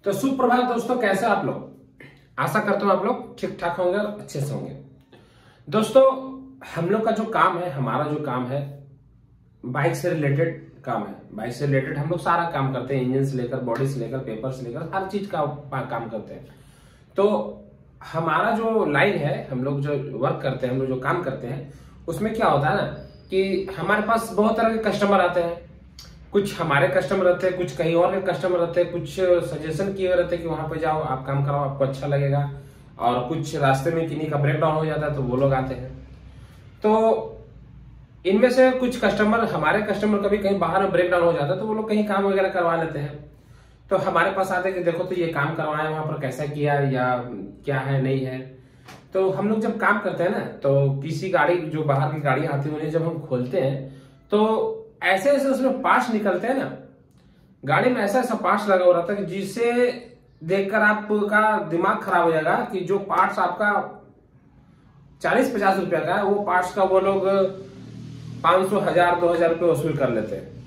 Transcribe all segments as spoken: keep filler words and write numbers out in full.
तो सुप्रभात दोस्तों, कैसे आप लोग। आशा करता हूं आप लोग ठीक ठाक होंगे और अच्छे से होंगे। दोस्तों, हम लोग का जो काम है, हमारा जो काम है बाइक से रिलेटेड काम है। बाइक से रिलेटेड हम लोग सारा काम करते हैं, इंजन से लेकर, बॉडी से लेकर, पेपर से लेकर, हर चीज का काम करते हैं। तो हमारा जो लाइन है, हम लोग जो वर्क करते हैं, हम लोग जो काम करते हैं, उसमें क्या होता है ना कि हमारे पास बहुत तरह के कस्टमर आते हैं। कुछ हमारे कस्टमर रहते हैं, कुछ कहीं और के कस्टमर रहते हैं, कुछ सजेशन किए रहते हैं कि वहां पे जाओ, आप काम कराओ, आपको अच्छा लगेगा। और कुछ रास्ते में किन्हीं का ब्रेक डाउन हो जाता है तो वो लोग आते हैं। तो इनमें से कुछ कस्टमर, हमारे कस्टमर कभी कहीं बाहर में ब्रेक डाउन हो जाता है तो वो लोग कहीं काम वगैरह करवा लेते हैं। तो हमारे पास आते हैं कि देखो तो ये काम करवाए, वहां पर कैसा किया या क्या है नहीं है। तो हम लोग जब काम करते हैं ना, तो किसी गाड़ी, जो बाहर की गाड़ी आती है, उन्हें जब हम खोलते हैं तो ऐसे ऐसे उसमें पार्ट्स निकलते हैं ना, गाड़ी में ऐसा ऐसा पार्ट्स लगा हुआ रहता है कि जिसे देखकर आपका दिमाग खराब हो जाएगा कि जो पार्ट्स आपका चालीस पचास रुपया का है, वो पार्ट्स का वो लोग पांच सौ हजार दो हजार रुपये वसूल कर लेते हैं।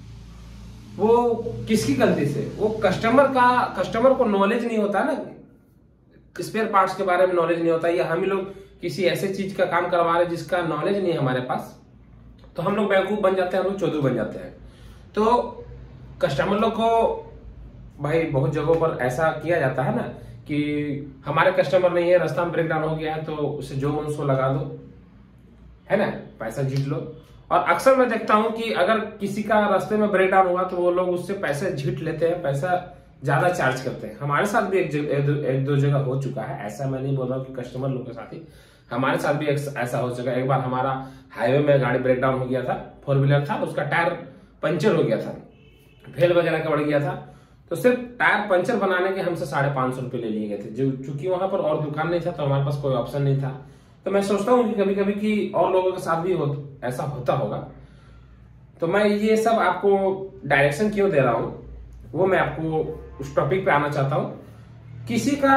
वो किसकी गलती से? वो कस्टमर का कस्टमर को नॉलेज नहीं होता ना, स्पेयर पार्ट्स के बारे में नॉलेज नहीं होता, या हम ही लोग किसी ऐसे चीज का काम करवा रहे जिसका नॉलेज नहीं है हमारे पास, तो हम लोग बेवकूफ बन जाते हैं, हम लोग चोदू बन जाते हैं। तो कस्टमर लोग को भाई बहुत जगहों पर ऐसा किया जाता है ना कि हमारे कस्टमर नहीं है, रास्ता में ब्रेक डाउन हो गया है तो उसे जो मन सो लगा दो, है ना, पैसा जीत लो। और अक्सर मैं देखता हूं कि अगर किसी का रास्ते में ब्रेक डाउन हुआ तो वो लोग उससे पैसे झीट लेते हैं, पैसा ज्यादा चार्ज करते हैं। हमारे साथ भी एक, एक, दो, एक दो जगह हो चुका है ऐसा। मैं नहीं बोल रहा हूँ कि कस्टमर लोग के साथ ही, हमारे साथ भी ऐसा हो चुका है। एक बार हमारा हाईवे में गाड़ी ब्रेक डाउन हो गया था, फोर व्हीलर था, उसका टायर पंचर हो गया था, फेल वगैरह का बढ़ गया था। तो सिर्फ टायर पंचर बनाने के हमसे साढ़े पांच सौ रुपए ले लिए गए थे। जो चूंकि वहां पर और दुकान नहीं था तो हमारे पास कोई ऑप्शन नहीं था। तो मैं सोचता हूँ कि कभी कभी कि और लोगों के साथ भी हो, ऐसा होता होगा। तो मैं ये सब आपको डायरेक्शन क्यों दे रहा हूं, वो मैं आपको उस टॉपिक पे आना चाहता हूं। किसी का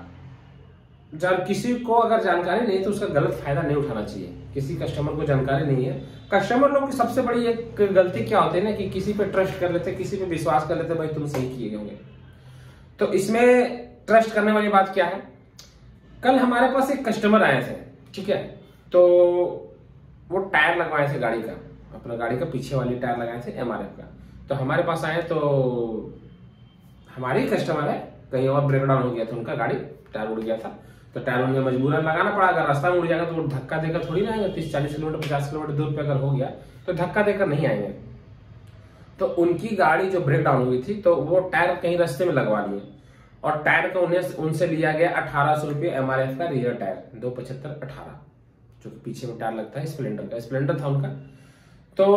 जब किसी को अगर जानकारी नहीं तो उसका गलत फायदा नहीं उठाना चाहिए। किसी कस्टमर को जानकारी नहीं है, कस्टमर लोग की सबसे बड़ी एक गलती क्या होती है ना कि किसी पे ट्रस्ट कर लेते, किसी पे विश्वास कर लेते, भाई तुम सही किए होंगे। तो इसमें ट्रस्ट करने वाली बात क्या है, कल हमारे पास एक कस्टमर आए थे, ठीक है, तो वो टायर लगवाए थे गाड़ी का, अपना गाड़ी का पीछे वाली टायर लगाए थे एमआरएफ का। तो हमारे पास आए तो हमारे ही कस्टमर है, कहीं और ब्रेक डाउन हो गया था उनका, गाड़ी टायर उड़ गया था। तो टायर उन्हें मजबूरन लगाना पड़ा। अगर रास्ता में उड़ जाएगा तो वो धक्का देकर थोड़ी ना आएंगे। तीस चालीस किलोमीटर पचास किलोमीटर दूर पे अगर हो गया तो धक्का देकर नहीं आएंगे। तो उनकी गाड़ी जो ब्रेक डाउन हुई थी तो वो टायर कहीं रास्ते में लगवा लिए, और टायर का उन्हें उनसे लिया गया अठारह सौ रुपये एमआरएफ का रियर टायर, दो पचहत्तर अठारह, जो कि पीछे में टायर लगता है, स्प्लेंडर का, स्प्लेंडर था उनका। तो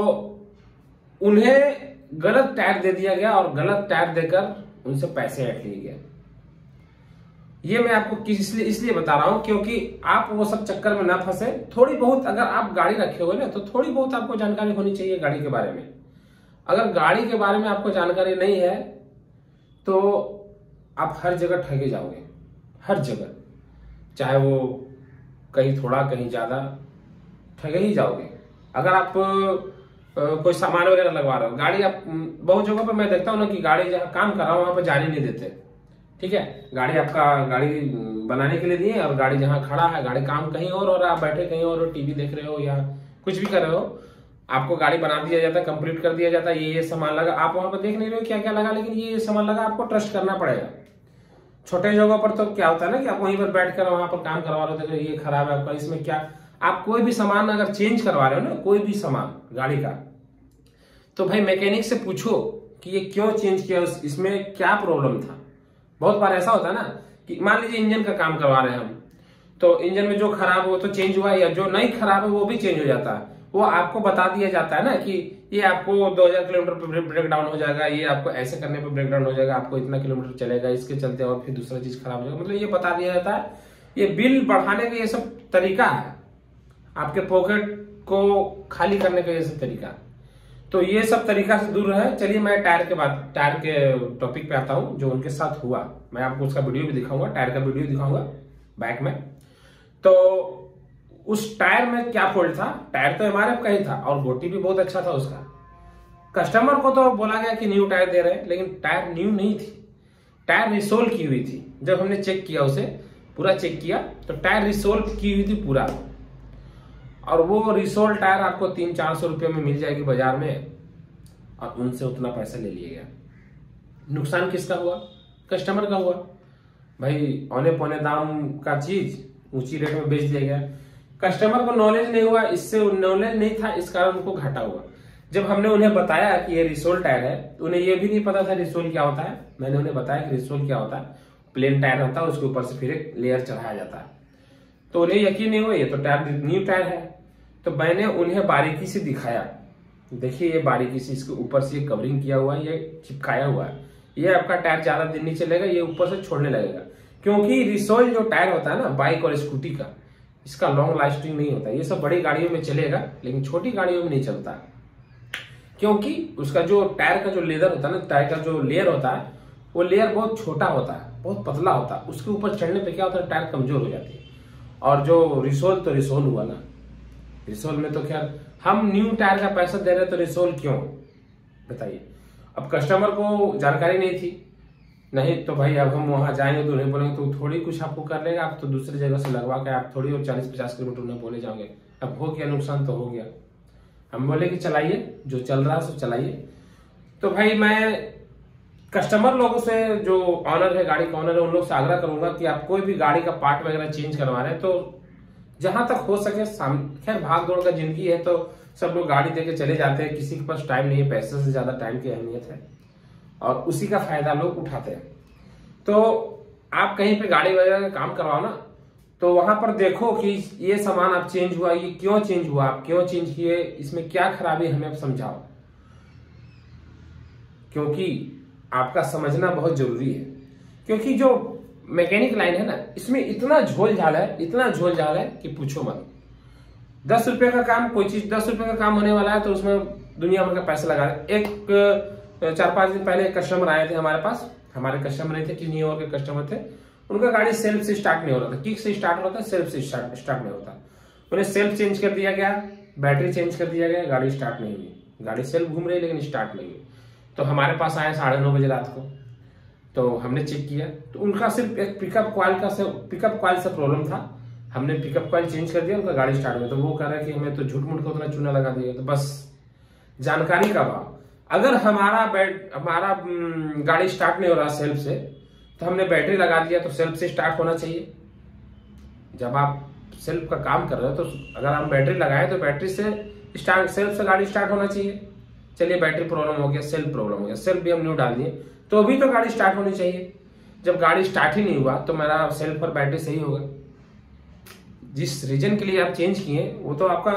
उन्हें गलत टायर दे दिया गया और गलत टायर देकर उनसे पैसे ऐंठ लिए गए। ये मैं आपको किस इसलिए इसलिए बता रहा हूं क्योंकि आप वो सब चक्कर में ना फंसे। थोड़ी बहुत अगर आप गाड़ी रखे हुए ना तो थोड़ी बहुत आपको जानकारी होनी चाहिए गाड़ी के बारे में। अगर गाड़ी के बारे में आपको जानकारी नहीं है तो आप हर जगह ठगे जाओगे, हर जगह, चाहे वो कहीं थोड़ा कहीं ज्यादा, ठगे ही जाओगे। अगर आप कोई सामान वगैरह लगवा रहे हो, गाड़ी आप बहुत जगहों पर मैं देखता हूँ ना कि गाड़ी जहाँ काम कर रहा हूँ वहां पर जाने नहीं देते, ठीक है। गाड़ी आपका गाड़ी बनाने के लिए दिए और गाड़ी जहां खड़ा है, गाड़ी काम कहीं और हो रहा है, आप बैठे कहीं और टीवी देख रहे हो या कुछ भी कर रहे हो, आपको गाड़ी बना दिया जाता है, कंप्लीट कर दिया जाता है, ये ये सामान लगा, आप वहां पर देख नहीं रहे हो क्या क्या लगा, लेकिन ये ये सामान लगा, आपको ट्रस्ट करना पड़ेगा। छोटे जगहों पर तो क्या होता है ना कि आप वहीं पर बैठ कर वहां पर काम करवा रहे हो, ये खराब है आपका, इसमें क्या, आप कोई भी सामान अगर चेंज करवा रहे हो ना, कोई भी सामान गाड़ी का, तो भाई मैकेनिक से पूछो कि ये क्यों चेंज किया, इसमें क्या प्रॉब्लम था। बहुत बार ऐसा होता है ना कि मान लीजिए इंजन का काम करवा रहे हैं हम, तो इंजन में जो खराब हो तो चेंज हुआ, या जो नहीं खराब है वो भी चेंज हो जाता है। वो आपको बता दिया जाता है ना कि ये आपको दो हजार किलोमीटर पर ब्रेक डाउन हो जाएगा, ये आपको ऐसे करने पर ब्रेक डाउन हो जाएगा, आपको इतना किलोमीटर चलेगा, इसके चलते और फिर दूसरा चीज खराब हो जाएगा, मतलब ये बता दिया जाता है। ये बिल बढ़ाने का ये सब तरीका है, आपके पॉकेट को खाली करने का ये सब तरीका। तो ये सब तरीका से दूर रहे। चलिए मैं टायर के बाद टायर के टॉपिक पे आता हूं, जो उनके साथ हुआ। मैं आपको उसका वीडियो भी दिखाऊंगा, टायर का वीडियो दिखाऊंगा बैक में। तो उस टायर में क्या फॉल्ट था, टायर तो एमआरएफ का ही था और गोटी भी बहुत अच्छा था उसका। कस्टमर को तो बोला गया कि न्यू टायर दे रहे हैं, लेकिन टायर न्यू नहीं थी, टायर रिसोल्व की हुई थी। जब हमने चेक किया उसे पूरा चेक किया तो टायर रिसोल्व की हुई थी पूरा, और वो रिसोल्व टायर आपको तीन चार सौ रुपये में मिल जाएगी बाजार में, और उनसे उतना पैसा ले लिया गया। नुकसान किसका हुआ? कस्टमर का हुआ। भाई औने पौने दाम का चीज ऊंची रेट में बेच दिया गया। कस्टमर को नॉलेज नहीं हुआ, इससे नॉलेज नहीं था, इस कारण उनको घाटा हुआ। जब हमने उन्हें बताया कि ये रिसोल टायर है तो उन्हें ये भी नहीं पता था रिसोल क्या होता है। मैंने उन्हें बताया कि रिसोल क्या होता है, प्लेन टायर होता है, उसके ऊपर से फिर एक लेयर चढ़ाया जाता है। तो उन्हें यकीन नहीं हुआ ये तो टायर न्यू टायर है। तो मैंने उन्हें बारीकी से दिखाया, देखिए ये बारीकी से इसके ऊपर से ये कवरिंग किया हुआ है, ये चिपकाया हुआ है, ये आपका टायर ज्यादा दिन नहीं चलेगा, ये ऊपर से छोड़ने लगेगा। क्योंकि रिसोल जो टायर होता है ना बाइक और स्कूटी का, इसका लॉन्ग लास्टिंग नहीं होता। ये सब बड़ी गाड़ियों में चलेगा लेकिन छोटी गाड़ियों में नहीं चलता, क्योंकि उसका जो टायर का जो लेदर होता है ना, टायर का जो लेयर होता है वो लेयर बहुत छोटा होता है, बहुत पतला होता है। उसके ऊपर चढ़ने पे क्या होता है, टायर कमजोर हो जाती है। और जो रिसोल तो रिसोल हुआ ना, रिसोल में तो खैर हम न्यू टायर का पैसा दे रहे तो रिसोल क्यों बताइए। अब कस्टमर को जानकारी नहीं थी, नहीं तो भाई अब हम वहां जाएंगे तो उन्हें बोलेंगे तो थोड़ी कुछ आपको कर लेगा, आप तो दूसरी जगह से लगवा के आप थोड़ी और चालीस पचास किलोमीटर उन्हें बोले जाओगे। अब हो गया नुकसान तो हो गया। हम बोले कि चलाइए, जो चल रहा है सो चलाइए। तो भाई मैं कस्टमर लोगों से, जो ऑनर है, गाड़ी का ऑनर है, उन लोग से आग्रह करूंगा कि आप कोई भी गाड़ी का पार्ट वगैरह चेंज करवा रहे हैं तो जहां तक हो सके, खैर भाग दौड़ का जिंदगी है तो सब लोग गाड़ी देके चले जाते हैं, किसी के पास टाइम नहीं है, पैसे से ज्यादा टाइम की अहमियत है और उसी का फायदा लोग उठाते हैं। तो आप कहीं पे गाड़ी वगैरह का काम करवाओ ना तो वहां पर देखो कि ये सामान आप चेंज हुआ, ये क्यों चेंज हुआ, आप क्यों चेंज किए, इसमें क्या खराबी हमें आप समझाओ, क्योंकि आपका समझना बहुत जरूरी है। क्योंकि जो मैकेनिक लाइन है ना, इसमें इतना झोल झाल है, इतना झोल झाल है कि पूछो मत। दस रुपए का काम, कोई चीज दस रुपए का काम होने वाला है तो उसमें दुनिया भर का पैसा लगा रहे। एक चार पांच दिन पहले एक कस्टमर आए थे हमारे पास, हमारे कस्टमर नहीं थे कि न्यू के कस्टमर थे। उनका गाड़ी सेल्फ से स्टार्ट नहीं हो रहा था, किक से स्टार्ट होता है, सेल्फ से स्टार्ट स्टार्ट नहीं होता। उन्हें सेल्फ चेंज कर दिया गया, बैटरी चेंज कर दिया गया, गाड़ी स्टार्ट नहीं हुई। गाड़ी सेल्फ घूम रही लेकिन स्टार्ट नहीं हुई। तो हमारे पास आए साढ़े नौ बजे रात को, तो हमने चेक किया तो उनका सिर्फ एक पिकअप कॉइल का से पिकअप कॉइल से प्रॉब्लम था। हमने पिकअप कॉइल चेंज कर दिया, उनका गाड़ी स्टार्ट हुई। तो वो कह रहा है कि हमें तो झूठ मूठ का उतना चूना लगा दिया। तो बस जानकारी का भाव, अगर हमारा बैट हमारा गाड़ी स्टार्ट नहीं हो रहा सेल्फ से तो हमने बैटरी लगा दिया तो सेल्फ से स्टार्ट होना चाहिए। जब आप सेल्फ का काम कर रहे हो तो अगर हम बैटरी लगाए तो बैटरी से स्टार्ट, सेल्फ से गाड़ी स्टार्ट होना चाहिए। चलिए बैटरी प्रॉब्लम हो गया, सेल्फ प्रॉब्लम हो गया, सेल्फ भी हम न्यू डाल दिए तो अभी तो गाड़ी स्टार्ट होनी चाहिए। जब गाड़ी स्टार्ट ही नहीं हुआ तो मेरा सेल्फ और बैटरी सही होगा। जिस रीजन के लिए आप चेंज किए वो तो आपका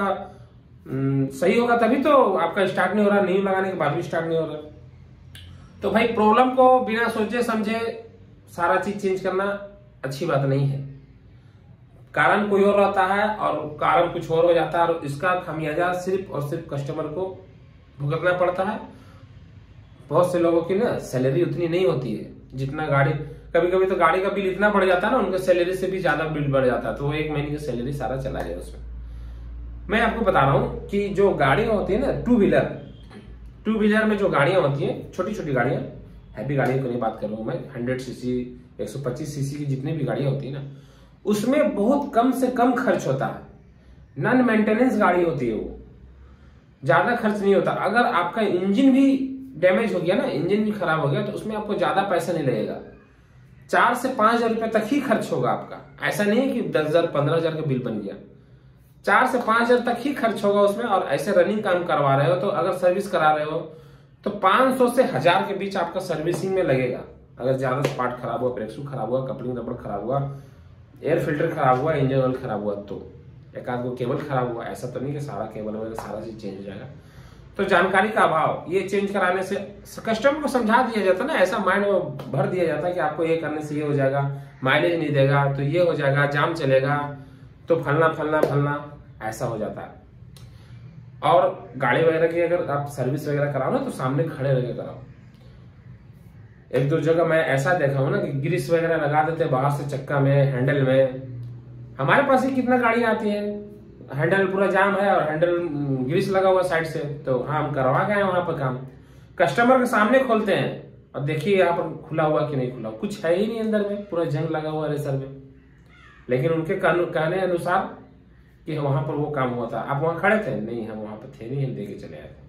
सही होगा, तभी तो आपका स्टार्ट नहीं हो रहा, न्यू लगाने के बाद भी स्टार्ट नहीं हो रहा। तो भाई प्रॉब्लम को बिना सोचे समझे सारा चीज चेंज करना अच्छी बात नहीं है। कारण कोई और रहता है और कारण कुछ और हो जाता है और इसका खामियाजा सिर्फ और सिर्फ कस्टमर को भुगतना पड़ता है। बहुत से लोगों की ना सैलरी उतनी नहीं होती है जितना गाड़ी, कभी कभी तो गाड़ी का बिल इतना बढ़ जाता है ना, उनके सैलरी से भी ज्यादा बिल बढ़ जाता है, तो वो एक महीने की सैलरी सारा चला जाए उसमें। मैं आपको बता रहा हूँ कि जो गाड़ियां होती है ना, टू व्हीलर टू व्हीलर में जो गाड़ियां होती हैं, छोटी छोटी गाड़ियां, हैवी गाड़ियों की नहीं बात कर रहा हूँ मैं, हंड्रेड सीसी एक सौ पच्चीस सीसी की जितनी भी गाड़ियां होती है ना, उसमें बहुत कम से कम खर्च होता है। नॉन मेंटेनेंस गाड़ी होती है, वो ज्यादा खर्च नहीं होता। अगर आपका इंजन भी डैमेज हो गया ना, इंजन भी खराब हो गया तो उसमें आपको ज्यादा पैसा नहीं लगेगा, चार से पांच हजार रुपए तक ही खर्च होगा आपका। ऐसा नहीं है कि दस हजार पंद्रह हजार का बिल बन गया, चार से पांच हजार तक ही खर्च होगा उसमें। और ऐसे रनिंग काम करवा रहे हो तो अगर सर्विस करा रहे हो तो पांच सौ से हजार के बीच आपका सर्विसिंग में लगेगा। अगर ज्यादा पार्ट खराब हुआ, ब्रेक शू खराब हुआ, कपलिंग रबड़ खराब हुआ, एयर फिल्टर खराब हुआ, इंजन ऑयल खराब हुआ, तो एक आध को केबल खराब हुआ, ऐसा तो नहीं कि सारा केबल वगैरह सारा चीज चेंज हो जाएगा। तो जानकारी का अभाव, ये चेंज कराने से कस्टमर को समझा दिया जाता ना, ऐसा माइंड में भर दिया जाता कि आपको ये करने से ये हो जाएगा, माइलेज नहीं देगा तो ये हो जाएगा, जाम चलेगा तो फलना फलना फलना, ऐसा हो जाता है। और गाड़ी वगैरह की अगर आप सर्विस वगैरह कराओ ना तो सामने खड़े रह के कराओ। एक दो जगह मैं ऐसा देखा हूं ना कि ग्रीस वगैरह लगा देते बाहर से चक्का में, हैंडल में। हमारे पास ही कितना गाड़ियां आती है, हैंडल पूरा जाम है और हैंडल ग्रीस लगा हुआ साइड से, तो हाँ हम करवा गए वहां पर काम, कस्टमर के सामने खोलते हैं अब देखिए यहाँ पर खुला हुआ कि नहीं खुला, कुछ है ही नहीं अंदर में, पूरा जंग लगा हुआ रेसर में। लेकिन उनके कहने अनुसार कि वहां पर वो काम हुआ था। आप वहां खड़े थे? नहीं, हम वहां पर थे नहीं, हम देके चले आए थे।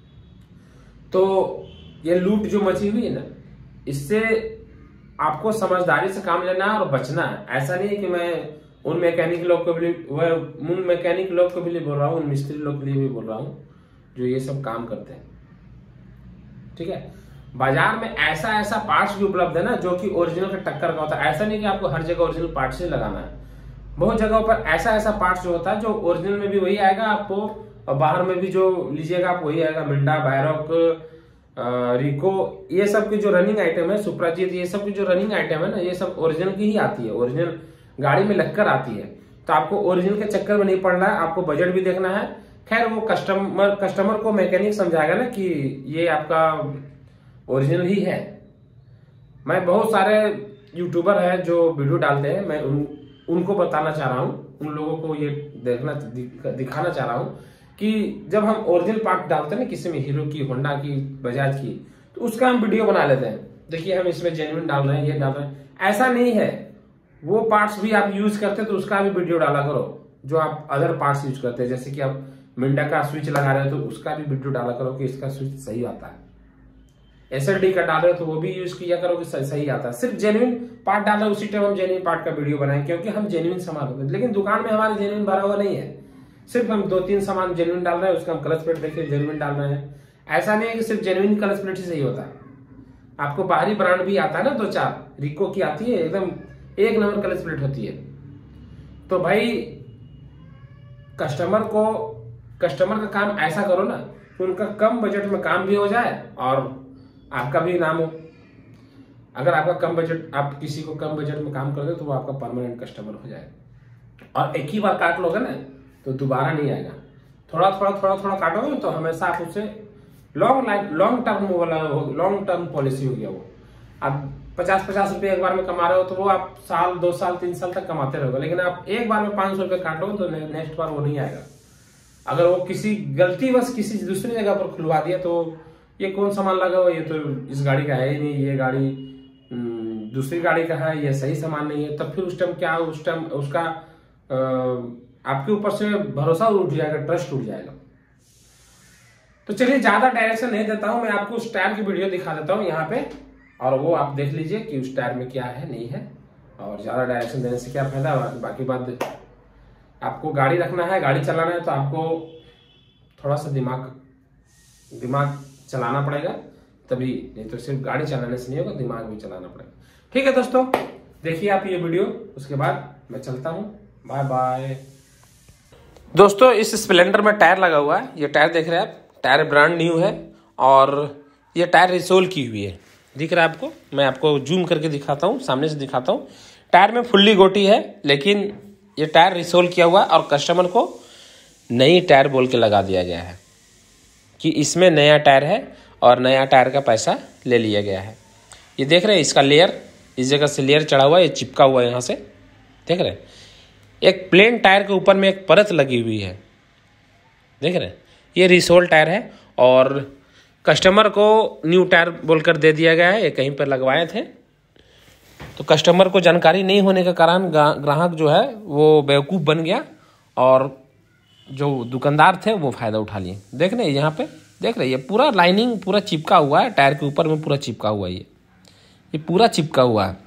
तो ये लूट जो मची हुई है ना, इससे आपको समझदारी से काम लेना है और बचना है। ऐसा नहीं है कि मैं उन मैकेनिक लोग को भी वह उन मैकेनिक लोग को भी बोल रहा हूँ, उन मिस्त्री लोग के लिए भी बोल रहा हूँ जो ये सब काम करते हैं। ठीक है, बाजार में ऐसा ऐसा पार्ट्स भी उपलब्ध है ना जो कि ओरिजिनल के टक्कर का होता है। ऐसा नहीं कि आपको हर जगह ओरिजिनल पार्ट्स ही लगाना है। बहुत जगहों पर ऐसा ऐसा पार्ट्स जो होता है जो ओरिजिनल में भी वही आएगा आपको, और बाहर में भी जो लीजिएगा आप वही आएगा। मिंडा, बैरोक, रिको, ये सब की जो रनिंग आइटम है, सुप्राजीत, ये सब की जो रनिंग आइटम है ना, ये सब ओरिजिनल की ही आती है, ओरिजिनल गाड़ी में लगकर आती है। तो आपको ओरिजिनल के चक्कर में नहीं पड़ना है, आपको बजट भी देखना है। खैर वो कस्टमर कस्टमर को मैकेनिक समझाएगा ना कि ये आपका ओरिजिनल ही है। मैं बहुत सारे यूट्यूबर है जो वीडियो डालते हैं, मैं उन, उनको बताना चाह रहा हूँ, उन लोगों को ये देखना दिखाना चाह रहा हूँ कि जब हम ओरिजिनल पार्ट डालते हैं ना किसी में, हीरो की, होंडा की, बजाज की, तो उसका हम वीडियो बना लेते हैं। देखिए हम इसमें जेन्युइन डाल रहे हैं, ये डाल रहे हैं। ऐसा नहीं है, वो पार्ट्स भी आप यूज करते हैं तो उसका भी वीडियो डाला करो। जो आप अदर पार्ट्स यूज करते हैं, जैसे कि आप मिंडा का स्विच लगा रहे हो तो उसका भी वीडियो डाला करो कि इसका स्विच सही आता है। एसएलडी का डाल रहे हो तो वो भी यूज किया करो कि सही आता है। सिर्फ जेन्युइन पार्ट डाल रहे हो, उसी टाइम हम जेन्युइन पार्ट का वीडियो बनाएं, क्योंकि हम जेन्युइन सामान होते हैं। लेकिन दुकान में हमारे जेन्युइन भरा हुआ नहीं है, सिर्फ हम दो तीन सामान जेन्युइन डाल रहे हैं, उसका हम क्लच प्लेट देखिए जेन्युइन डाल रहे हैं। ऐसा नहीं है कि सिर्फ जेन्युइन क्लच प्लेट ही सही होता है, आपको बाहरी ब्रांड भी आता है ना, दो चार रिको की आती है, एकदम एक नंबर क्लच प्लेट होती है। तो भाई कस्टमर को कस्टमर का काम ऐसा करो ना कि उनका कम बजट में काम भी हो जाए और आपका भी नाम हो। अगर आपका कम बजट, आप किसी को कम बजट में काम कर दो तो वो आपका परमानेंट कस्टमर हो जाएगा। और एक ही बार काट लोगे ना तो दोबारा नहीं आएगा। थोड़ा थोड़ा थोड़ा थोड़ा काटोगे तो हमेशा आप उससे लॉन्ग लाइफ लॉन्ग टर्म वाला लॉन्ग टर्म पॉलिसी हो गया। वो आप पचास पचास रुपये एक बार में कमा रहे हो तो वो आप साल, दो साल, तीन साल तक कमाते रहोगे। लेकिन आप एक बार में पांच सौ रुपये काटोगे तो नेक्स्ट बार वो नहीं आएगा। अगर वो किसी गलती बस किसी दूसरी जगह पर खुलवा दिया तो ये कौन सामान लगा हुआ, ये तो इस गाड़ी का है ही नहीं, ये गाड़ी दूसरी गाड़ी का है, ये सही सामान नहीं है, तब फिर उस टाइम क्या उस टाइम उसका आ, आपके ऊपर से भरोसा उठ जाएगा, ट्रस्ट उठ जाएगा। तो चलिए ज्यादा डायरेक्शन नहीं देता हूं, मैं आपको उस टायर की वीडियो दिखा देता हूं यहाँ पे, और वो आप देख लीजिए कि उस टायर में क्या है नहीं है। और ज्यादा डायरेक्शन देने से क्या फायदा, बाकी बात आपको गाड़ी रखना है, गाड़ी चलाना है तो आपको थोड़ा सा दिमाग दिमाग चलाना पड़ेगा तभी, नहीं तो सिर्फ गाड़ी चलाने से नहीं होगा, दिमाग भी चलाना पड़ेगा। ठीक है दोस्तों, देखिए आप ये वीडियो, उसके बाद मैं चलता हूँ। Bye bye. दोस्तों इस स्प्लेंडर में टायर लगा हुआ है, ये टायर देख रहे हैं आप, टायर ब्रांड न्यू है और ये टायर रिसोल की हुई है, दिख रहा है आपको। मैं आपको जूम करके दिखाता हूँ, सामने से दिखाता हूँ। टायर में फुल्ली गोटी है, लेकिन ये टायर रिसोल किया हुआ है और कस्टमर को नई टायर बोल के लगा दिया गया है कि इसमें नया टायर है और नया टायर का पैसा ले लिया गया है। ये देख रहे हैं, इसका लेयर, इस जगह से लेयर चढ़ा हुआ है, ये चिपका हुआ है यहाँ से, देख रहे हैं। एक प्लेन टायर के ऊपर में एक परत लगी हुई है, देख रहे हैं। ये रिसोल टायर है और कस्टमर को न्यू टायर बोलकर दे दिया गया है। ये कहीं पर लगवाए थे तो कस्टमर को जानकारी नहीं होने के कारण ग्राहक जो है वो बेवकूफ़ बन गया और जो दुकानदार थे वो फ़ायदा उठा लिए। देख रहे हैं यहाँ पे, देख रहे हैं, ये पूरा लाइनिंग पूरा चिपका हुआ है, टायर के ऊपर में पूरा चिपका हुआ है, ये ये पूरा चिपका हुआ है।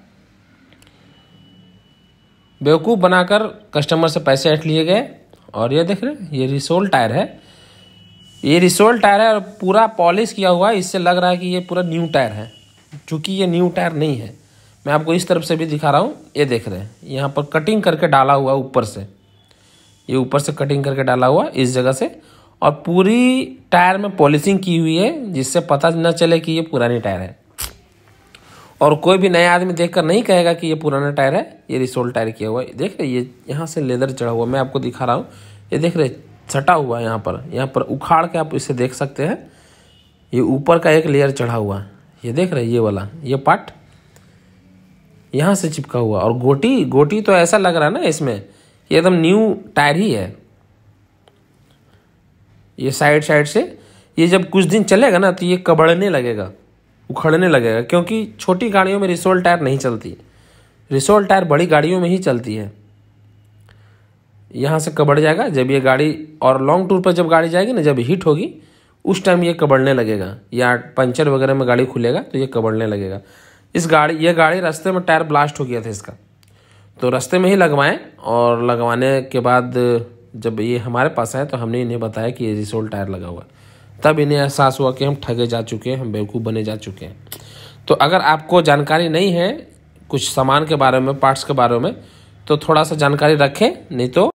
बेवकूफ़ बनाकर कस्टमर से पैसे हट लिए गए। और ये देख रहे हैं, ये रिसोल टायर है, ये रिसोल टायर है और पूरा पॉलिश किया हुआ है। इससे लग रहा है कि ये पूरा न्यू टायर है, चूँकि ये न्यू टायर नहीं है। मैं आपको इस तरफ से भी दिखा रहा हूँ, ये देख रहे हैं, यहाँ पर कटिंग करके डाला हुआ है ऊपर से, ये ऊपर से कटिंग करके डाला हुआ इस जगह से, और पूरी टायर में पॉलिशिंग की हुई है जिससे पता न चले कि ये पुरानी टायर है। और कोई भी नया आदमी देखकर नहीं कहेगा कि ये पुराना टायर है, ये रिसोल टायर किया हुआ है। देख रहे ये यहाँ से लेदर चढ़ा हुआ, मैं आपको दिखा रहा हूँ, ये देख रहे सटा हुआ है यहाँ पर, यहाँ पर उखाड़ के आप इसे देख सकते हैं। ये ऊपर का एक लेयर चढ़ा हुआ है, ये देख रहे ये वाला, ये पार्ट यहाँ से चिपका हुआ। और गोटी गोटी तो ऐसा लग रहा है ना इसमें, ये एकदम न्यू टायर ही है। ये साइड साइड से, ये जब कुछ दिन चलेगा ना तो ये कबड़ने लगेगा, उखड़ने लगेगा, क्योंकि छोटी गाड़ियों में रिसोल टायर नहीं चलती, रिसोल टायर बड़ी गाड़ियों में ही चलती है। यहाँ से कबड़ जाएगा जब ये गाड़ी, और लॉन्ग टूर पर जब गाड़ी जाएगी ना, जब हीट होगी उस टाइम ये कबड़ने लगेगा, या पंचर वगैरह में गाड़ी खुलेगा तो ये कबड़ने लगेगा। इस गाड़ी ये गाड़ी रास्ते में टायर ब्लास्ट हो गया था इसका, तो रास्ते में ही लगवाएं, और लगवाने के बाद जब ये हमारे पास आए तो हमने इन्हें बताया कि ये रिसोल टायर लगा हुआ, तब इन्हें एहसास हुआ कि हम ठगे जा चुके हैं, हम बेवकूफ़ बने जा चुके हैं। तो अगर आपको जानकारी नहीं है कुछ सामान के बारे में, पार्ट्स के बारे में, तो थोड़ा सा जानकारी रखें, नहीं तो